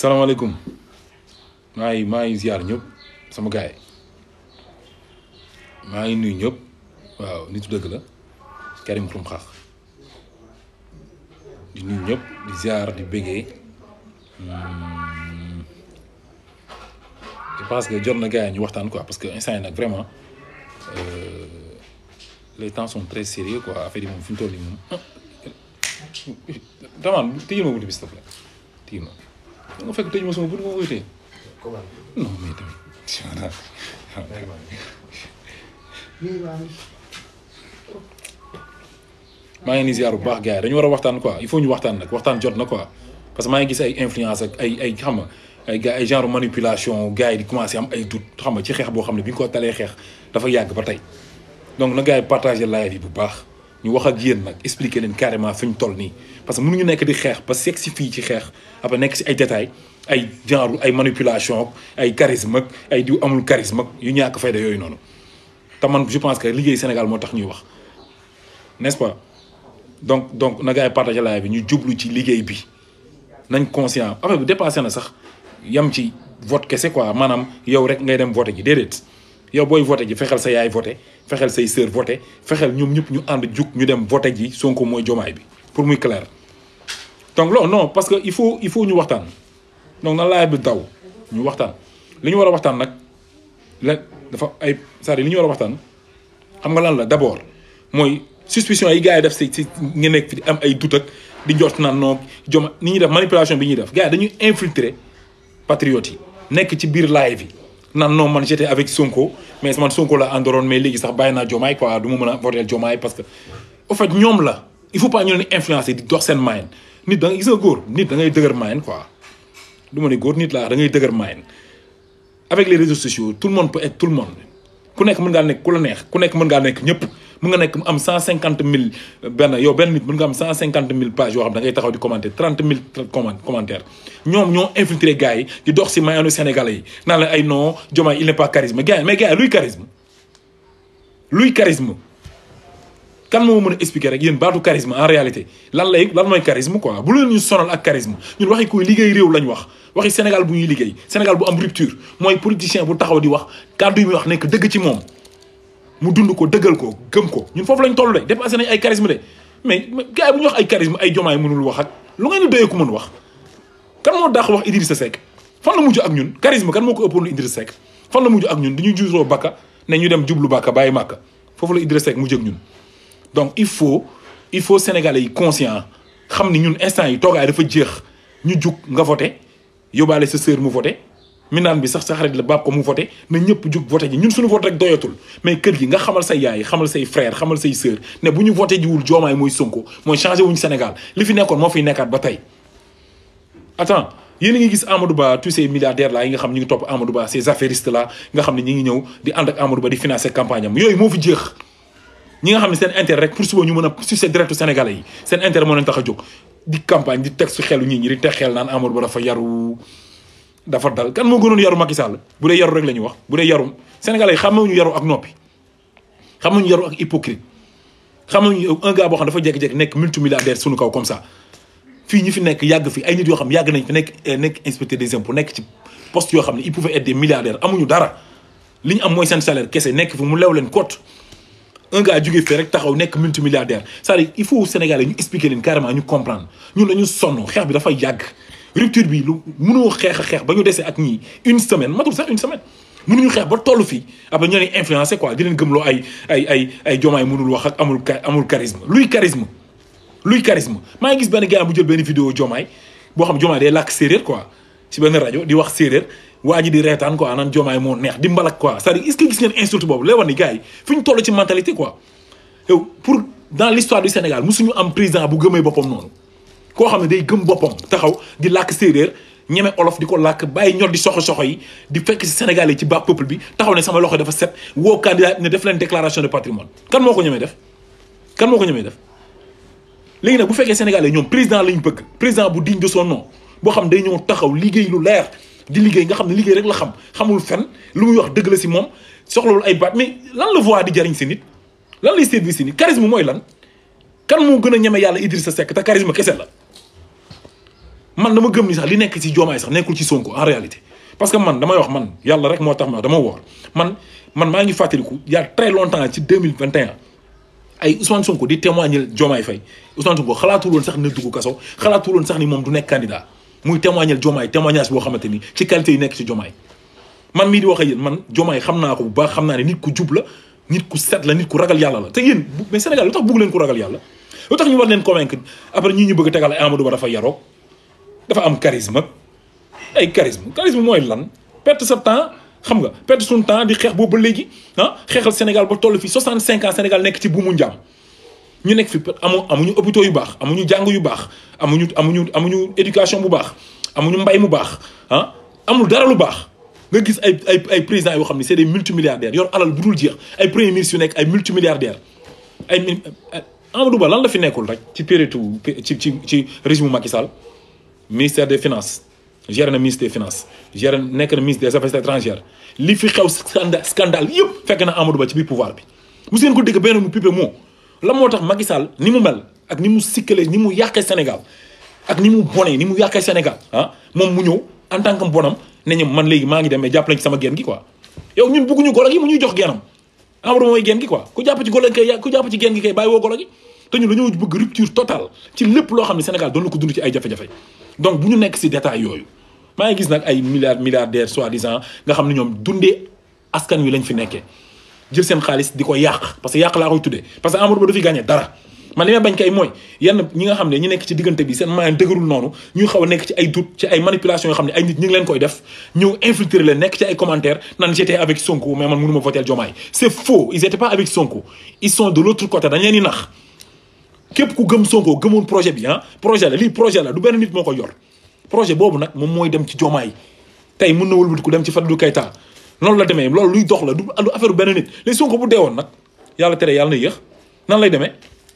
salaamaaleykum maa ngi ziar ñëpp sama gaay maa ngi nuyu ñëpp waaw nitu dëgg la Karim Xrum Xax di nuyu ñëpp di ziar di bëggee je pense que jot na gars yi ñu waxtaan quoi parce que instant yi nag vraiment les temps sont très sérieux quoi affaire yi moom fi ñu toll nii moom damaan tëjal ma buntu bi s'il te plaît tëjal ma nga fekk tëj ma sama buntu ma koy téye non mais tamit maa ngi ni ziar bu baax gars yi dañu war a waxtaan quoi il faut ñu waxtaan nag waxtaan jot na quoi parce que maa ngi gis ay influence ak ay xam nga ay gars ay genre manipulation gars yi di commencé am ay doute xam nga ci xeex boo xam ne bi ñu ko talee xeex dafa yàgg ba tey donc na gars yi partager live yi bu baax ñu wax ak yéen nag expliquer leen carrément fi ñu toll nii parce que mënuñu nekk di xeex ba seeg si fii ci xeex après nekk si ay détails ay genre ay manipulation ay charisme ak ay diw amul charisme ak yu ñàkk fayda yooyu noonu te man je pense que liggéey Sénégal moo tax ñuy wax n'est-ce pas donc na gars yi partager live bi ñu jublu ci liggéey bi nañ conscient affaire bi dépassé na sax yam ci vote kese quoi maanaam yow rek ngay dem voté ji déedéet yow booy voté ji fexeel sa yaay voté fexeel say sœur voté fexeel ñoom ñëpp ñu ànd jug ñu dem voté ji Sonko mooy Diomaye bi pour muy clair donc loolu non parce que il faut ñu waxtaan donc na live bi daw ñu waxtaan li ñu war a waxtaan nag la dafa ay c'est-à-dire li ñu war a waxtaan xam nga lan la d'abord mooy suspicion yi gars yi def si nga nekk fi di am ay doute ak di njort naan non Diomaye ni ñuy def manipulation bi ñuy def gars yi dañuy infiltrer patriotes yi nekk ci biir live yi naan non man j'étais avec Sonko mais man Sonko la àndoroon mais léegi sax bàyyi naa Diomaye quoi du ma mën a voter Diomaye parce que au fait ñoom la il faut pas ñu leen influencer di dox seen moyen nit da nga gis nga góor nit da ngay dëgër moyen quoi du ma ne góor nit laa da ngay dëgër moyen avec les réseaux sociaux tout le monde peut être tout le monde ku nekk mën ngaa nekk ku la neex ku nekk mën ngaa nekk ñëpp mën nga nekk am 150 000 benn yow benn nit mën nga am 150 000 pages yoo xam da ngay taxaw di commenter 30 000 commentaires ñoom ñoo infiltré gars yi di dox si mayanu sénégalais yi naan la ay non Diomaye il n'est pas charisme gars yi mais gars yi luy charisme kan moo mën a expliquer rek yéen baatu charisme en réalité lan mooy charisme quoi bu leen ñu sonal ak charisme ñun waxi kuy liggéey réew lañ wax waxi Sénégal bu ñuy liggéey Sénégal bu am rupture mooy politicien bu taxaw di wax kàddu yi muy wax nekk dëgg ci moom mu dund ko dëggal ko gëm ko ñun foofu lañ toll de dépassé nañ ay charisme de mais gars yi bu ñu wax ay charisme ay Diomaye mënul wax ak lu ngeen di doyee ku mën wax kan moo daax wax Idrissa Seck fan la mujj ak ñun charisme kan moo ko ëppoon Idrissa Seck fan la mujj ak ñun dañuy juusoo Bakka ne ñu dem jublu Bakka bàyyi Makka foofu la Idrissa Seck mujj ak ñun donc il faut sénégalais yi conscient xam ni ñun instant yi toogaay dafa jeex ñu jug nga voté yóbbaale sa sœur mu voté minaan bi sax sa xarit la baab ko mu voté na ñëpp jug voté ji ñun suñu vote rek doyatul mais kër gi nga xamal say yaay xamal say frère xamal say sœur ne bu ñu voté jiwul Diomaye mooy Sonko mooy changé wuñu Sénégal li fi nekkoon moo fiy nekkaat ba tey attends yéen a ngi gis Amadou Ba tous ces milliardaires là yi nga xam ñu ngi topp Amadou Ba ces affairistes là nga xam ne ñi ngi ñëw di ànd ak Amadou Ba di financer campagne am yooyu moo fi jeex ñi nga xam ne seen intérêt rek pour suba ñu mën a succès direct sénégalais yi seen intérêt moo leen tax a jóg di campagne di teg su xelu ñi di teg xel naan Amadou Ba dafa yaru dafa dal kan moo gënoon yaru Macky Sall bu dee yaru rek la ñuy wax bu dee yarum sénégalais yi xamewuñu yaru ak noppi xamewuñu yaru ak hypocrite xamewuñu un gars boo xam dafa jékki-jékki nekk multimilliardaire suñu kaw comme ça fii ñi fi nekk yàgg fi ay nit yoo xam yàgg nañ fi nekk inspecteur des impôts nekk ci poste yoo xam ne ils pouvaient être des milliardaires amuñu dara li ñu am mooy seen salaire kese nekk fi mu lew leen côte un gars jógee fii rek taxaw nekk multimilliardaire c'est-à-dire il faut Sénégalais ñu expliquer leen carrément ñu comprendre ñun dañu sonn xeex bi dafay yàgg rupture bi lu mënoo xeex ba ñu desee ak ñii une semaine matul sax une semaine mënuñu xeex ba toll fii après ñoo leen influencé quoi di leen gëmloo ay Diomaye mënul wax ak amul charisme luy charisme maa ngi gis benn gars bu jël benn vidéo Diomaye boo xam Diomaye day làkk séeréer quoi ci benn rajo di wax séeréer waa ji di reetaan quoi naan Diomaye moo neex di mbalak quoi c'est-à-dire est-ce que gis ngeen insulte boobu lay wax ni gars yi fi ñu toll ci mentalité quoi yow pour dans l'histoire du Sénégal musuñu am président bu gëmee boppam noonu koo xam ne day gëm boppam taxaw di làkk séeréer ñeme olof di ko làkk bàyyi ñor di soxo yi di fekk ci Sénégal yi ci bas peuple bi taxaw ne sama loxo dafa set woo candidat ne def leen déclaration de patrimoine kan moo ko ñemee def léegi nag bu fekkee Sénégal yi ñoom président lañ bëgg président bu digne de son nom boo xam day ñëw taxaw liggéey lu leer di liggéey nga xam ne liggéey rek la xamul fen lu muy wax dëgg la si moom soxlawul ay baat mais lan la voix di jariñ si nit lan lay service si nit charisme mooy lan kan moo gën a ñeme yàlla Idrissa Seck te charisme kese la man dama gëm ni sax li nekk ci Diomaye sax nekkul ci Sonko en réalité parce que man damay wax man yàlla rek moo tax ma dama woor man maa ngi fàttaliku il y a très longtemps ci 2021 ay Ousmane Sonko di témoigner Diomaye Faye Ousmane Sonko xalaatul woon sax ne dugg kaso xalaatul woon sax ni moom du nekk candidat muy témoigner Diomaye témoignage boo xamante ni ci qualité yi nekk ci Diomaye man mii di wax ak yéen man Diomaye xam naa ko bu baax xam naa ne nit ku jub la nit ku set la nit ku ragal yàlla la te yéen mais Sénégal lu tax bëgg leen ku ragal yàlla lu tax ñu war leen convaincre après ñii ñu bëgg a tegal ay Amadou Ba dafa yaroog dafa am charisme ay charisme mooy lan perte sa temps xam nga perte suñu temps di xeex boobu ba léegi xeexal Sénégal ba toll fi 65 ans Sénégal nekk ci buumu njaam ñu nekk fi amuñu hôpitaux yu baax amuñu jàng yu baax amuñu éducation bu baax amuñu mbay mu baax amul dara lu baax nga gis ay présidents yoo xam ne c'est des multimilliardaires yor alal bu dul jeex ay premiers ministres yu nekk ay multimilliardaires Amadou Ba lan la fi nekkul rek ci période ci régime Macky Sall ministère des finances géré na ministre des finances géré nekk na ministre des affaires étrangères li fi xew scandale yëpp fekk na Amadou Ba ci biir pouvoir bi musu ngeen ko dégg benn mu pipe moo la moo tax Macky Sall ni mu mel ak ni mu sikkalee ni mu yàqee Sénégal ak ni mu bonee ni mu yàqee Sénégal moom mu ñëw en tant que bonam ne ñu man léegi maa ngi dem mais jàpp nañ ci sama genn gi quoi yow ñun bëgguñu golo gi mu ñuy jox gennam Amadou mooy genn gi quoi ku jàpp ci golo gi kay ku jàpp ci genn gi kay bàyyi woo golo gi te ñun dañoo bëgg rupture totale ci lépp loo xam ne Sénégal doon na ko dund ci ay jafe-jafe donc bu ñu nekk si détail yooyu maa ngi gis nag ay milliardaires soi-disant nga xam ne ñoom dundee askan wi lañ fi nekkee jël seen xaalis di ko yàq parce que yàq laa koy tuddee parce que Amadou Ba du fi gagné dara man li ma bañ kay mooy yenn ñi nga xam ne ñi nekk ci diggante bi seen moyen dëgërul noonu ñu xaw a nekk ci ay doute ci ay manipulation yoo xam ne ay nit ñi ngi leen koy def ñëw infiltrer leen nekk ci ay commentaires naan j'étais avec Sonko mais man mënu ma voter Diomaye c'est faux ils étaient pas avec Sonko ils sont de l'autre côté dañ leen di nax képp ku gëm Sonko gëmoon projet bi projet la lii projet la du benn nit moo ko yor projet boobu nag moom mooy dem ci Diomaye tey mën na wëlbatiku dem ci Fadilou Keita noonu la demee loolu luy dox la du affaire benn nit léegi Sonko bu deewoon nag yàlla tere yàlla na yéex nan lay demee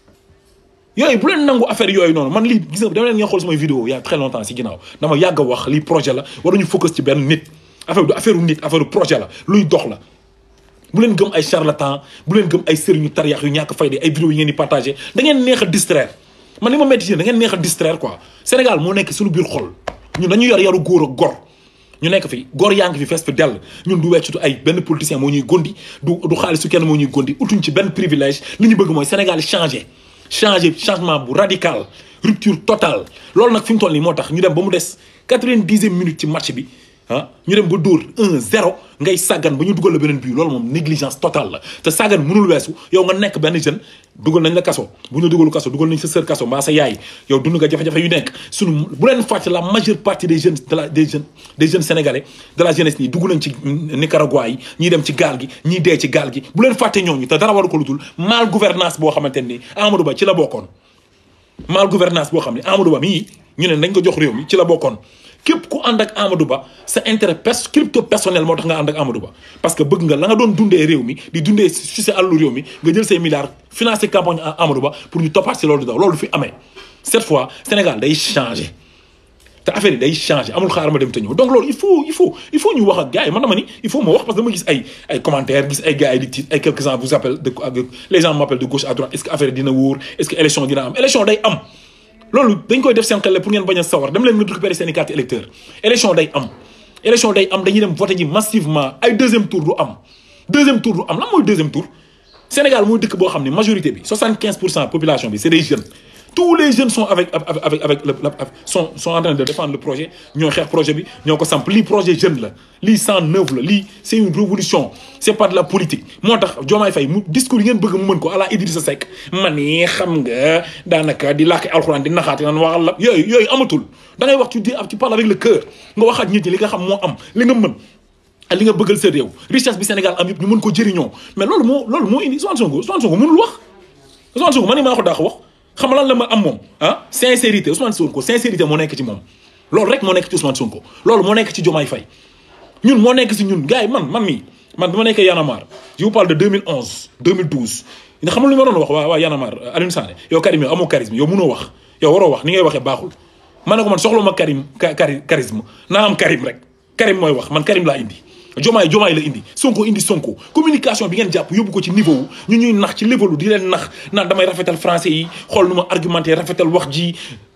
yooyu bu leen nangu affaire yooyu noonu man lii gis nga dama leen nga xool samay vidéo il y a très longtemps si ginnaaw dama yàgg a wax lii projet la waruñu focus ci benn nit affaire du affaire nit affaire projet la luy dox la bu leen gëm ay charlatan bu leen gëm ay sëriñu tariyax yu ñàkk fayda ay vidéo yi ngeen di partagé da ngeen neex a distraire man li ma métti da ngeen neex a distraire quoi Sénégal moo nekk suñu biir xol ñun dañu yor yaru góor ak gor ñu nekk fi góor yaa ngi fi fees fi dell ñun du weccutu ay benn politicien moo ñuy gondi du xaalisu kenn moo ñuy gondi utuñ ci benn privilège li ñu bëgg mooy Sénégal changement bu radical rupture totale loolu nag fi mu toll nii moo tax ñu dem ba mu des 90e minute ci match bi ñu dem ba dóor 1-0 ngay sàggan ba ñu dugal la beneen but loolu moom négligence totale la te sàggan mënul weesu yow nga nekk benn jeune dugal nañ la kaso bu ñu dugalu kaso dugal nañ sa sœur kaso mbaa sa yaay yow dund nga jafe-jafe yu nekk sunu bu leen fàtte la majeure partie des jeunes des jeunes sénégalais de la jeunesse nii dugg nañ ci Nicaragua yi ñii dem ci gaal gi ñii dee ci gaal gi bu leen fàtte ñooñu te dara waru ko lu dul mal gouvernance boo xamante ni Amadou Ba ci la bokkoon mal gouvernance boo xam ne Amadou Ba mii ñu ne nañ ko jox réew mi ci la bokkoon képp ku ànd ak Amadou Ba sa intérêt crypto personnel moo tax nga ànd ak Amadou Ba parce que bëgg nga la nga doon dundee réew mi di dundee si sa àllu réew mi nga jël say milliards financer campagne Amadou Ba pour ñu toppaat si loolu daw loolu fi amee cette fois Sénégal day changer te affaire yi day changer amul xaar ma dem te ñëw donc loolu il faut ñu wax ak gars yi man dama ni il faut ma wax parce que dama gis ay commentaires gis ay gars yi di tiit ay quelques-uns vous appellent les gens m'appellent de gauche à droite est-ce que affaire dina wóor est-ce que élection dina am élection day am loolu dañ koy def seen xel pour ngeen bañ a sawar dem leen nga récupérer seen i carte électeur élection day am dañuy dem voter ji massivement ay deuxième tour du am lan mooy deuxième tour Sénégal mooy dëkk boo xam ne majorité bi 75% population bi c'est des jeunes tous les jeunes sont avec sont en train de défendre le projet ñoo xeex projet bi ñoo ko samp lii projet jeune la lii 109 la lii c'est une révolution c'est pas de la politique moo tax Diomaye Faye mu discours yi ngeen bëgg mu mën ko à la Idrissa Seck man yi xam nga daanaka di làkk alxuraan di naxaati nan waxal la yooyu amatul da ngay wax tu parles avec le cœur nga waxaat nit ñi li nga xam moo am li nga mën ak li nga bëggal sa réew richesse bi Sénégal am yëpp ñu mën ko jëriñoo mais loolu moo indi Ousmane Sonko mënul wax Ousmane Sonko man maa ko daax wax xam lan la ma am moom sincérité Ousmane Sonko sincérité moo nekk ci moom loolu rek moo nekk ci Ousmane Sonko loolu moo nekk ci Diomaye Faye ñun moo nekk ci ñun gars yi man bi ma nekkee Y'en a marre je vous parle de 2011 2012 nga xam lu ma doon wax waa Y'en a marre Alioune Sané yow Karim yow amoo charisme yow mënoo wax yow waroo wax ni ngay waxee baaxul man ne ko man soxla ma charisme naa am Karim rek Karim mooy wax man Karim laa indi Diomaye la indi Sonko communication bi ngeen jàpp yóbbu ko ci niveau ñu ñuy nax ci level di leen nax naan damay rafetal français yi xool nu ma argumenté rafetal wax ji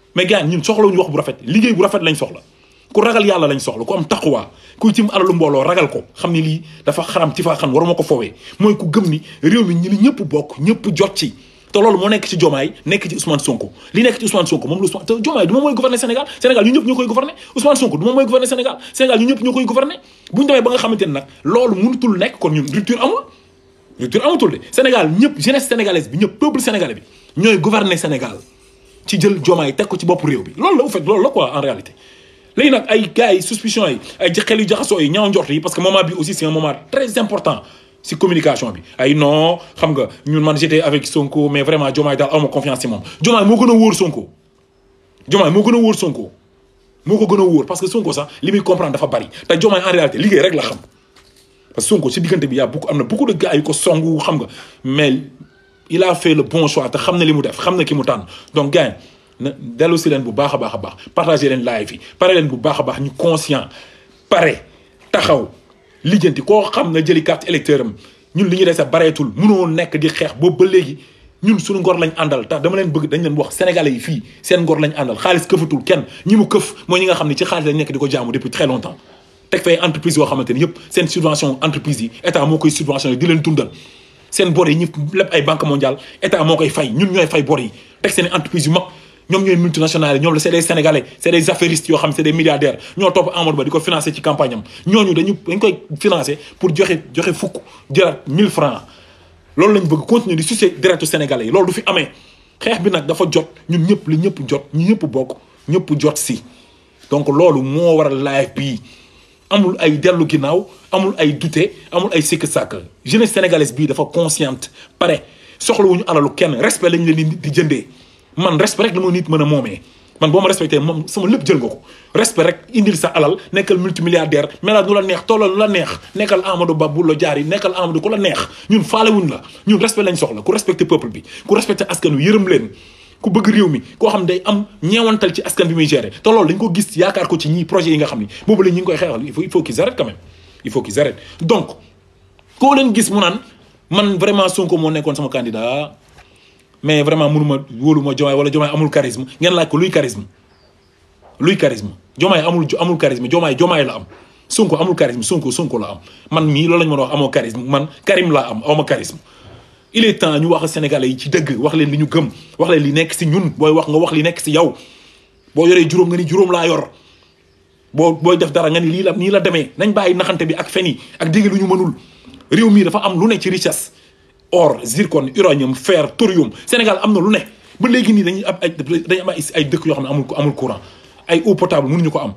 mais gars ñun soxlawuñu wax bu rafet liggéey bu rafet lañ soxla ku ragal yàlla lañ soxla ku am taqwa kuy tim alalu mbooloo ragal ko xam ni lii dafa xaram ci faa xam waruma ko foowee mooy ku gëm ni réew mi ñi li ñëpp bokk ñëpp jot ci te loolu moo nekk ci Diomaye nekk ci Ousmane Sonko li nekk ci Ousmane Sonko moom la Ousmane te Diomaye du moom mooy gouverner Sénégal Sénégal ñu ñëpp ñoo koy gouverner Ousmane Sonko du moom mooy gouverner Sénégal Sénégal ñu ñëpp ñoo koy gouverner bu ñu demee ba nga xamante ne nag loolu mënutul nekk kon ñun rupture amatul de Sénégal ñëpp jeunesse sénégalaise bi ñëpp peuple sénégalais bi ñooy gouverner Sénégal ci jël Diomaye teg ko ci bopp réew bi loolu la au fait loolu la quoi en réalité léegi nag ay gars yi suspicion yi ay xel yu jaxasoo yi ñaaw njort yi parce que moment bi aussi c'est un moment très important si communication bi ay non xam nga ñun man j'étais avec Sonko mais vraiment Diomaye daal awma confiance ci moom Diomaye moo gën a wóor Sonko Diomaye moo gën a wóor Sonko moo ko gën a wóor parce que Sonko sax li muy comprendre dafa bari te Diomaye en réalité liggéey rek la xam parce que Sonko si diggante bi am na beaucoup de gars yu ko songu xam nga mais il a fait le bon choix te xam na li mu def xam na ki mu tànn donc gars na dellu si leen bu baax a baax a baax partagé leen live yi pare leen bu baax a baax ñu conscient pare taxaw lijjanti koo xam na jëli carte électeur am ñun li ñuy def sa bareetul mënoo nekk di xeex boobu ba léegi ñun suñu ngor lañ àndal tax dama leen bëgg dañ leen wax sénégalais yi fii seen ngor lañ àndal xaalis këfatul kenn ñi mu këf mooy ñi nga xam ne ci xaalis lañ nekk di ko jaamu depuis très longtemps teg fay entreprise yoo xamante ni yëpp seen subvention entreprise yi état moo koy subventionné di leen dundal seen bor yi ñi lépp ay banque mondiale état moo koy fay ñun ñooy fay bor yi teg seen entreprise yu mag ñoom ñooy multinationales yi ñoom la c'est des sénégalais c'est des affairistes yoo xam c'est des milliardaires ñoo topp Amadou Ba di ko financé ci campagne am ñooñu dañ koy financé pour joxe fukk jëlaat 1000 francs loolu lañ bëgg continuer di sucer deretu sénégalais yi loolu du fi amee xeex bi nag dafa jot ñun ñëpp li ñëpp jot ñu ñëpp bokk ñëpp jot si donc loolu moo waral live bii amul ay dellu ginnaaw amul ay douté amul ay sikk sàkk jeunesse sénégalaise bii dafa consciente pare soxlawuñu alalu kenn respect lañ leen di jëndee man respect rek la ma nit mën a moomee man boo ma respecté moom sama lépp jël nga ko respect rek indil sa alal nekkal multimilliardaire melal nu la neex tollal nu la neex nekkal Amadou Ba bu la jaar yi nekkal Amadou ku la neex ñun faalewuñ la ñun respect lañ soxla ku respecté peuple bi ku respecté askan wi yërëm leen ku bëgg réew mi koo xam day am ñeewantal ci askan bi muy gérer te loolu dañ ko gis yaakaar ko ci ñii projet yi nga xam ni boobu la ñu ngi koy xeexal il faut qu'ils arrêtent quand même il faut qu'ils arrêtent donc koo leen gis mu naan man vraiment Sonko moo nekkoon sama candidat mais vraiment mënuma wóoluma Diomaye wala Diomaye amul charisme ngeen laaj ko luy charisme Diomaye amul charisme Diomaye la am Sonko amul charisme Sonko la am man mii loolu lañ mën a wax amoo charisme man Karim laa am awma charisme il est temps ñu wax Sénégalais yi ci dëgg wax leen li ñu gëm wax leen li nekk si ñun booy wax nga wax li nekk si yow boo yoree juróom nga ni juróom laa yor booy def dara nga ni lii la nii la demee nañ bàyyi naxante bi ak fen yi ak dégg lu ñu mënul réew mii dafa am lu ne ci richesse or zircon uranium fer thorium Sénégal am na lu ne ba léegi nii dañuy am ay dëkk yoo xam ne amul courant ay eau potable mënuñu ko am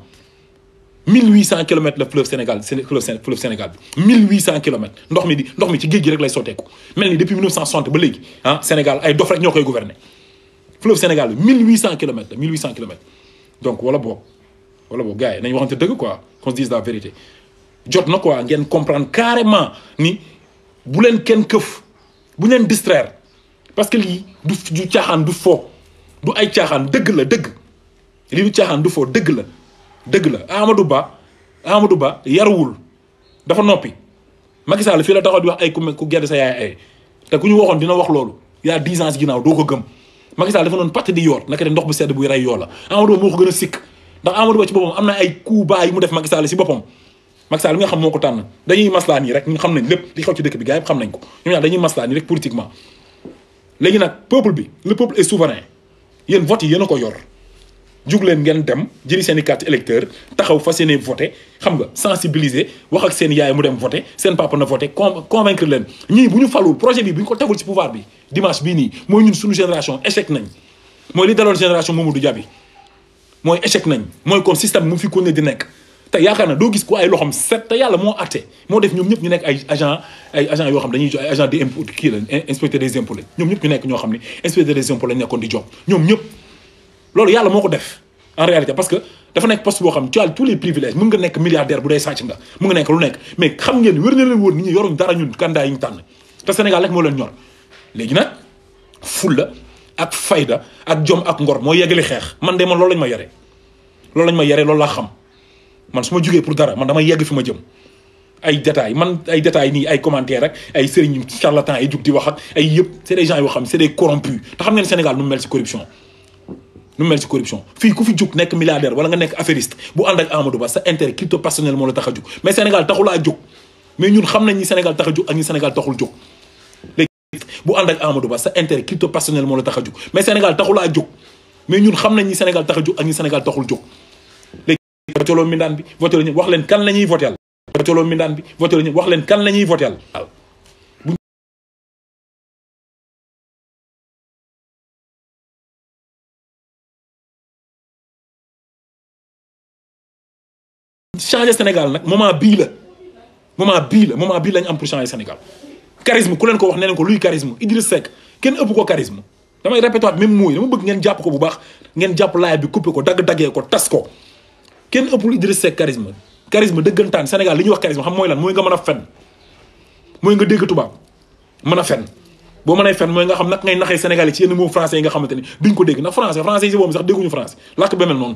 1800 kilomètres la fleuve Sénégal fleuve Sénégal bi 1800 kilomètres ndox mi ci géej gi rek lay sotteeku mel ni depuis 1960 ba léegi ah Sénégal ay dof rek ñoo koy gouverner fleuve Sénégal bi 1800 kilomètres la 1800 kilomètres donc wala boog gars yi nañ waxante dëgg quoi qu'on se dise la vérité jot na quoi ngeen comprendre carrément ni bu leen kenn këf bu leen distraire parce que lii du caaxaan du fo du ay caaxaan dëgg la dëgg lii du caaxaan du fo dëgg la Amadou Ba yaruwul dafa noppi Macky Sall fii la taxaw di wax ay ku gedd sa yaay ay te ku ñu waxoon dina wax loolu y a 10 ans ginnaaw doo ko gëm Macky Sall dafa noonu pàtt di yoot naka de ndox bu sedd buy rey yoo la Amadou Ba moo ko gën a sikk ndax Amadou Ba ci boppam am na ay coups bas yi mu def Macky Sall si boppam Macky Sall mi nga xam moo ko tànn dañuy maslaa nii rek ñun xam nañ lépp li xew ci dëkk bi gars yëpp xam nañ ko ñoom ñaar dañuy maslaa nii rek politiquement léegi nag peuple bi le peuple est souverain yéen vote yi yéen a ko yor jug leen ngeen dem jëli seen i carte électeur taxaw fas yéene voté xam nga sensibiliser wax ak seen yaay mu dem voté seen papa na voté convaincre leen ñii bu ñu falul projet bi bu ñu ko tegul ci pouvoir bi dimanche bii nii mooy ñun suñu génération échec nañ mooy li daloon génération Mamadou Dia bi mooy échec nañ mooy comme système mu fi ko ne di nekk te yaakaar na doo gis ko ay loxoom set te yàlla moo atte moo def ñoom ñëpp ñu nekk ay agent yoo xam dañuy jox ay agent des impôts kii la inspecteur des impôts la ñoom ñëpp ñu nekk ñoo xam ne inspecteur des impôts lañ nekkoon di jox ñoom ñëpp loolu yàlla moo ko def en réalité parce que dafa nekk poste boo xam tu as tous les privilèges mën nga nekk milliardaire bu dee sàcc nga mën nga nekk lu nekk mais xam ngeen wér na leen woon nit ñi yoruñ dara ñun candidat yi ñu tànn te Sénégal rek moo leen ñor léegi nag fulla ak fayda ak jom ak ngor moo yeggali xeex man de man loolu lañ ma yore loolu laa xam man su ma jugee pour dara man damay yegg fi ma jëm ay détails nii ay commentaires rek ay sëriñ charlatan ay jug di wax ak ay yëpp c'est des gens yoo xam c'est des corrompus te xam ngeen Sénégal nu mu mel ci corruption nu mel ci corruption fii ku fi jóg nekk milliardaire wala nga nekk affairiste bu ànd ak Amadou Ba sa intérêt crypto personnel moo la tax a jóg mais Sénégal taxulaa jóg mais ñun xam nañ ñi Sénégal tax a jóg ak ñi Sénégal taxul jóg léegi bu ànd ak Amadou Ba sa intérêt crypto personnel moo la tax a jóg mais Sénégal taxulaa jóg mais ñun xam nañ ñi Sénégal tax a jóg ak ñi Sénégal taxul jóg léegi voteloo mindaan bi voteloo ñu wax leen kan la ñuy votel voteloo mindaan bi voteloo ñu wax leen kan la ñuy votel waaw changer Sénégal nag moment bii lañ am pour changer Sénégal charisme ku leen ko wax ne leen ko luy charisme Idriss Seck kenn ëpp ko charisme damay répété waat même mooy dama bëgg ngeen jàpp ko bu baax ngeen jàpp laay bi coupé ko dagg-daggee ko tas ko kenn ëppul Idriss Seck charisme dëggantaan Sénégal li ñuy wax charisme xam mooy lan mooy nga mën a fen mooy nga dégg tubaab mën a fen boo mënay fen mooy nga xam nag ngay naxee Sénégal yi ci yenn mots français yi nga xamante ni duñ ko dégg ndax français yi si boobu sax dégguñu français làkk ba mel noonu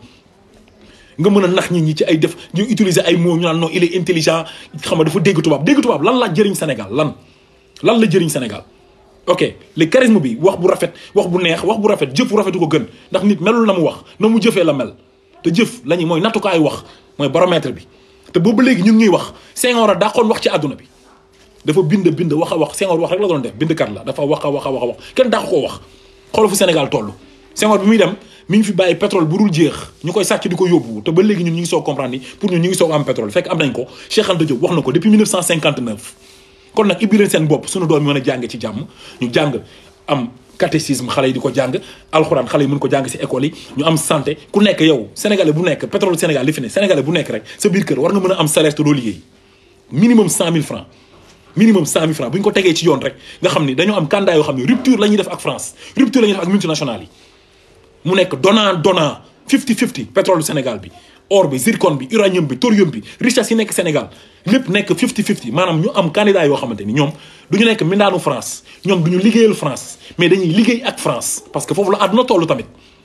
nga mën a nax nit ñi ci ay def ñu utiliser ay mots ñu naan non il est intelligent xam nga dafa dégg tubaab lan la jëriñ Sénégal lan la jëriñ Sénégal ok le charisme bi wax bu rafet wax bu neex wax bu rafet jëf bu rafetu ko gën ndax nit melul na mu wax na mu jëfee la mel te jëf lañu mooy nattukaay wax mooy baromètre bi te boobu léegi ñun ñuy wax Senghor a dàqoon wax ci àdduna bi dafa bind wax a wax Senghor wax rek la doon def bindkat la dafa wax a wax kenn dàq koo wax xoolal fu Sénégal toll Senghor bi muy dem mi ngi fi bàyyi pétrole bu dul jeex ñu koy sàcc di ko yóbbu te ba léegi ñun ñu ngi soog comprendre ni pour ñun ñu ngi soog am pétrole fekk am nañ ko Cheikh Anta Diop wax na ko depuis 1959 kon nag ibbi leen seen bopp suñu doom yi mën a jàng ci jàmm ñu jàng am catéchisme xale yi di ko jàng alxuraan xale yi mën ko jàng si école yi ñu am santé ku nekk yow sénégalais bu nekk pétrole Sénégal li fi ne sénégalais bu nekk rek sa biir kër war nga mën a am salaire te doo liggéey minimum 100 000 francs bu ñu ko tegee ci yoon rek nga xam ni dañoo am candidat yoo xam ne rupture la ñuy def ak France rupture la ñuy def ak multinationales yi mu nekk donnant 50-50 pétrole Sénégal bi or bi zircon bi uranium bi thorium bi richesse yi nekk Sénégal lépp nekk 50-50 maanaam ñu am candidat yoo xamante ni ñoom du ñu nekk mindaanu France ñoom du ñu liggéeyal France mais dañuy liggéey ak France parce que foofu la àdduna tollu tamit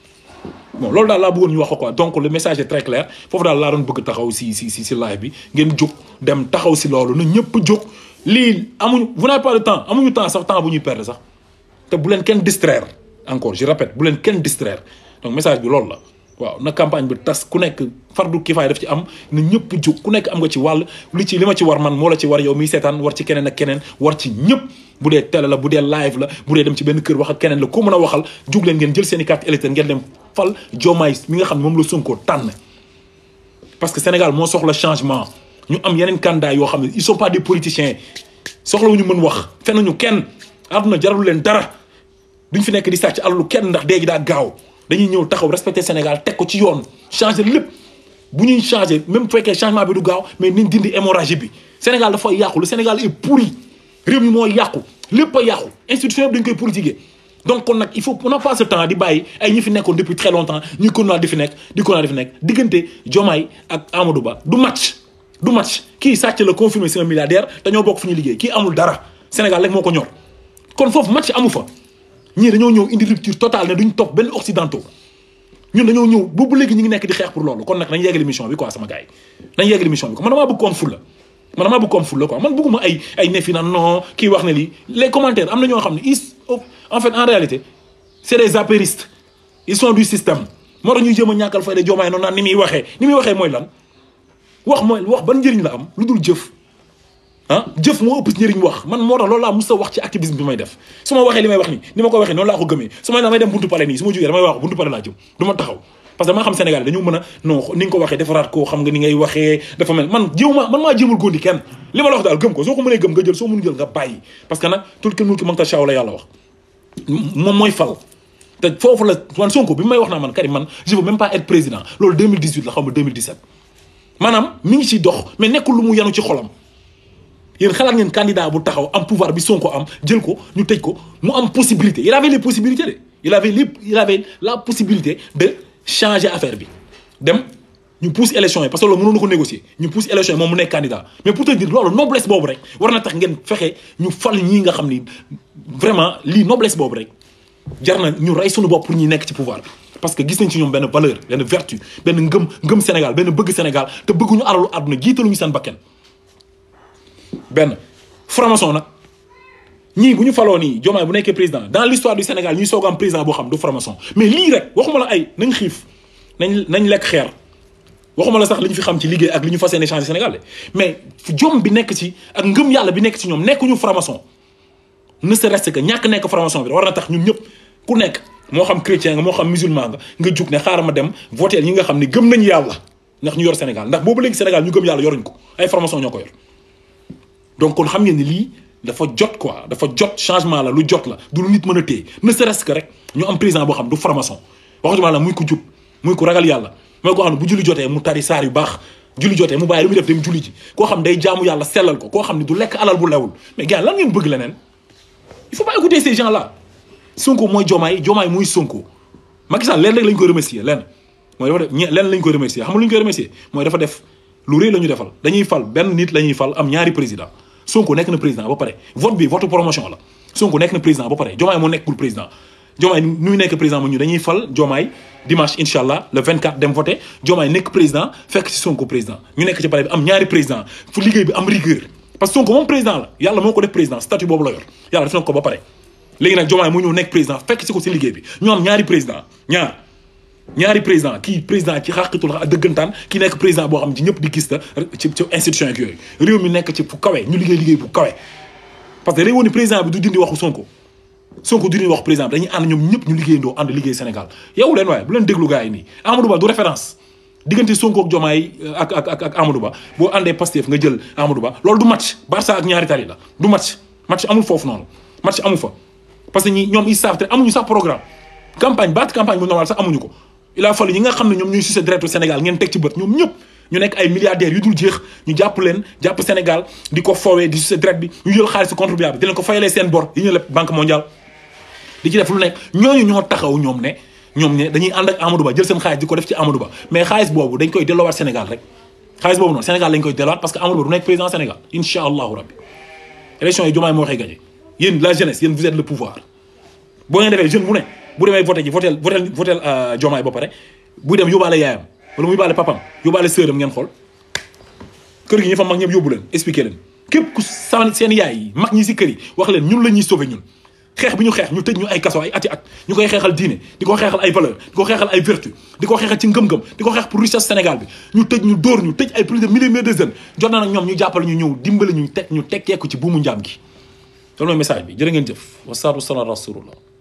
bon loolu daal laa bëggoon ñu wax ko quoi donc le message est très clair foofu daal laa doon bëgg taxaw si live bi ngeen jóg dem taxaw si loolu na ñëpp jóg lii amuñu vous n'avez pas de temps amuñu temps sax temps bu ñuy perdre sax te bu leen kenn distraire encore je répète bu leen kenn distraire donc message bi loolu la waaw na campagne bi tas ku nekk fardu kifaay daf ci am na ñëpp jóg ku nekk am nga ci wàll li ma ci war man moo la ci war yow miy seetaan war ci keneen ak keneen war ci ñëpp bu dee télé la bu dee live la bu dee dem ci benn kër wax ak keneen la ko mën a waxal jóg leen ngeen jël seen i carte électeur ngeen dem fal Diomaye mi nga xam ne moom la Sonko tànn parce que Sénégal moo soxla changement ñu am yeneen candidat yoo xam ne ils sont pas des politiciens soxlawuñu mën wax fenuñu kenn àdduna jarul leen dara duñ fi nekk di sàcc alalu kenn ndax dee gi daa gaaw dañuy ñëw taxaw respecter Sénégal teg ko ci yoon changer lépp bu ñuy changer même bu fekkee changement bi du gaaw mais niñ dindi hémorragie bi Sénégal dafay yàqu le Sénégal est pourri réew mi mooy yàqu lépp a yàqu institution yëpp dañ koy politiquer donc kon nag il faut on n'a pas ce temps di bàyyi ay ñi fi nekkoon depuis très longtemps ñuy continuer di fi nekk diggante Diomaye ak Amadou Ba du match kii sàcc la confirmé c'est un milliardaire dañoo bokk fu ñuy liggéey kii amul dara Sénégal rek moo ko ñor kon foofu match amu fa ñii dañoo ñëw indi rupture totale ne duñ topp benn occidentaux ñun dañoo ñëw boobu léegi ñu ngi nekk di xeex pour loolu kon nag nañ yeggali mission bi quoi sama gars yi nañ yeggali mission bi quoi man damaa bëgg ko am fulla man bëgguma ay nefi naan non kii wax ne lii les commentaires am na ñoo xam ne en fait en réalité c'est des apéristes ils sont du système moo tax ñuy jéem a ñàkkal fayda Diomaye noonu naan ni muy waxee mooy lan wax ban njëriñ la am lu dul jëf jëf moo ëpp njëriñ wax man moo tax loolu laa mos a wax ci activisme bi may def su ma waxee li may wax ni ma ko waxee noonu laa ko gëmee su ma damay dem buntu pale nii su ma jógee damay wax buntu pale laa jëm du ma taxaw parce que damaa xam Sénégal dañu mën a non ni nga ko waxee defaraat ko xam nga ni ngay waxee dafa mel man maa jéemul góondi kenn li ma la wax daal gëm ko soo ko mënee gëm nga jël soo mënu jël nga bàyyi parce que nag tulki mulki man tashaa la yàlla wax moom mooy fal te foofu la man Sonko bi may wax naa man Karim man je veux même pas être président loolu 2018 la xaw ma 2017 maanaam mi ngi ciy dox mais nekkul lu mu yanu ci xolam yéen xalaat ngeen candidat bu taxaw am pouvoir bi Sonko am jël ko ñu tëj ko mu am possibilité il avait les possibilités de il avait la possibilité de changer affaire bi dem ñu pousse élection yi parce que loolu mënoon na ko négocier ñu pousse élection yi moom mu nekk candidat mais pour te dire loolu noblesse boobu rek war na tax ngeen fexe ñu fal ñii nga xam ni vraiment lii noblesse boobu rek jar na ñu rey suñu bopp pour ñi nekk ci pouvoir bi parce que gis nañ ci ñoom benn valeur benn vertu benn ngëm Sénégal benn bëgg Sénégal te bëgguñu alalu àdduna jiitaluñu seen bakken benn franc-maçon nag ñii bu ñu faloo nii Diomaye bu nekkee président dans l'histoire du Sénégal ñuy soog am président boo xam du franc-maçon mais lii rek waxuma la ay nañ xiif nañ lekk xeer waxuma la sax li ñu fi xam ci liggéey ak li ñu fas yéene changer Sénégal mais jom bi nekk ci ak ngëm yàlla bi nekk ci ñoom nekkuñu franc-maçon ne serait-ce que ñàkk nekk franc-maçon bi war na tax ñun ñëpp ku nekk moo xam chrétien nga moo xam musulman nga jug ne xaaral ma dem voter ñi nga xam ne gëm nañ yàlla ndax ñu yor Sénégal ndax boobu léegi Sénégal ñu gëm yàlla yoruñ ko ay franc-maçon ñoo ko yor donc kon xam ngeen ni lii dafa jot quoi dafa jot changement la lu jot la du lu nit mën a téye ne serait-ce que rek ñu am président boo xam du franc-maçon waxatuma la muy ko jub muy ko ragal yàlla mooy koo xam ne bu julli jotee mu tari saar yu baax julli jotee mu bàyyi lu muy def dem julli ji koo xam day jaamu yàlla sellal ko koo xam ne du lekk alal bu lewul mais gars lan ngeen bëgg leneen il faut pas écouter ces gens là Sonko mooy Diomaye Diomaye muy Sonko Macky Sall leen rek lañ koy remercier leen mooy dafa def leen lañ koy remercier xam nga lu ñu koy remercier mooy dafa def lu rëy la ñu defal dañuy fal benn nit la ñuy fal am ñaari président Sonko nekk na président ba pare vote bi vote promotion la Sonko nekk na président ba pare Diomaye moo nekkul président Diomaye nu nekk président mo ñu dañuy fal Diomaye dimanche inchallah le 24 dem voter Diomaye nekk président fekk ci Sonko président ñu nekk ci pare bi am ñaari président fu liggéey bi am rigueur parce que Sonko moom président la yàlla moo ko def président statut boobu la yor yàlla def na ko ba pare léegi nag Diomaye mu ñëw nekk président fekk ci ko ci liggéey bi ñu am ñaari président ñaari président kii président ci xaqitul dëggantaan kii nekk président boo xam ci ñëpp di gis la ci institution ak yooyu réew mi nekk ci fu kawe ñu liggéey bu kawe parce que day woon ni président bi du dindi waxu Sonko du dindi waxu président bi dañuy ànd ñoom ñëpp ñu liggéeyandoo ànd liggéey Sénégal yow leen waaye bu leen déglu gars yi nii Amadou Ba du référence diggante Sonko ak Diomaye ak Amadou Ba boo àndee Pastef nga jël Amadou Ba loolu du match Barça ak ñaari tali la du match amul foofu noonu match amu fa parce que ñoom ils savent te amuñu sax programme campagne bu normal sax amuñu ko il a fallu ñi nga xam ne ñoom ñooy succès direct Sénégal ngeen teg ci bët ñoom ñëpp ñu nekk ay milliardaires yu dul jeex ñu jàpp leen jàpp Sénégal di ko foowee di succès direct bi ñu jël xaalis contribuable bi di leen ko fayalee seen bor yi ñu leb banque mondiale di ci def lu nekk ñooñu ñoo taxaw ñoom ne dañuy ànd ak Amadou Ba jël seen xaalis di ko def ci Amadou Ba mais xaalis boobu dañ koy delloowaat Sénégal rek xaalis boobu noonu Sénégal lañ koy delloowaat parce que Amadou Ba du nekk président Sénégal incha allahu rabbi élection yi Diomaye moo waxee gagné yéen la jeunesse yéen vous êtes le pouvoir boo ngeen defee jeune bu ne bu demee voté ji votel Diomaye ba pare buy dem yóbbaale yaayam wala muy yóbbaale papam yóbbaale sœuram ngeen xool kër gi ñi fa mag ñëpp yóbbu leen expliqué leen képp ku seen yaay yi mag ñi si kër yi wax leen ñun la ñuy sauver ñun xeex bi ñu xeex ñu tëj ñu ay kaso ay ati at ñu koy xeexal diine di ko xeexal ay valeur di ko xeexal ay vertu di ko xeexal ci ngëm-ngëm di ko xeex pour richesse Sénégal bi ñu tëj ñu dóor ñu tëj ay plus de milliers de jeunes jot na nag ñoom ñu jàppale ñu ñëw dimbali ñu tekkeeku ci buumu njaam gi loolu mooy message bi jërë ngeen jëf wasalaatu wasalaam rasulullah